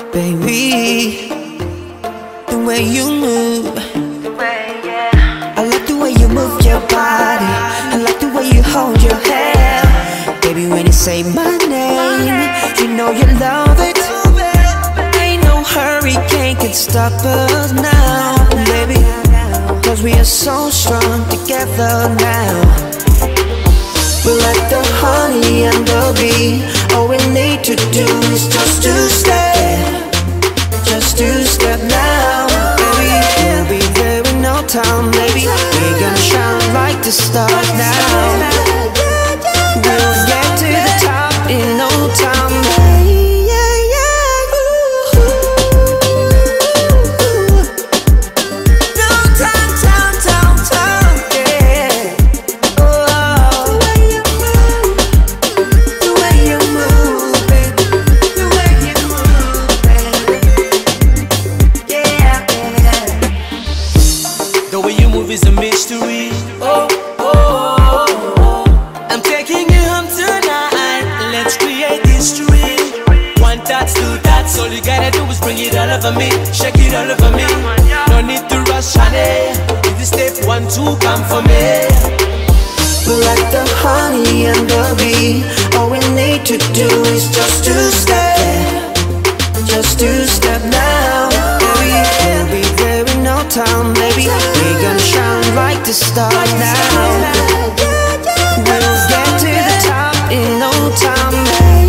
Baby, the way you move, I like the way you move your body, I like the way you hold your hair. Baby, when you say my name, you know you love it. Ain't no hurricane can stop us now, baby, cause we are so strong together now. We're like the honey and the bee. All we need to do is just two-step, just two-step now. Baby, we'll be there in no time, baby. We're gonna shine like the stars now. We'll get to the top in no time. The way you move is a mystery. Oh, oh, oh, oh. I'm taking you home tonight. Let's create history. One touch, two touch. All you gotta do is bring it all over me. Shake it all over me. No need to rush, honey. If you step one, two, come for me. We're like the honey and the bee. All we need to do is just two-step, just two-step now. Baby, we'll be there in no time, baby. We're gonna shine like the stars now. We'll get to the top in no time.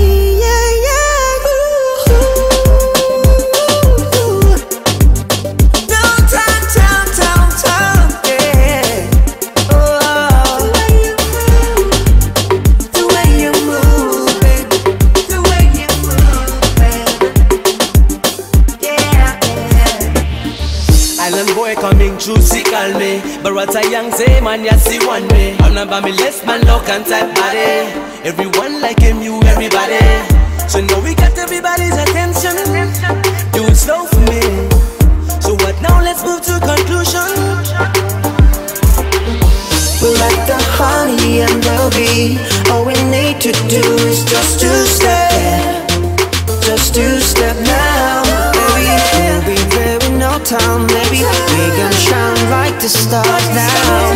Island boy coming through, see call me. But what a young say, man, you see one way. I'm not by me less man, look and type body. Everyone like him, you everybody. So now we got everybody's attention. Do it slow for me. So what now, let's move to conclusion. We're like the honey and the bee. All we need to do is just two-step, just two-step now. Baby, we'll be there in no time, baby. We're gonna shine like the stars now.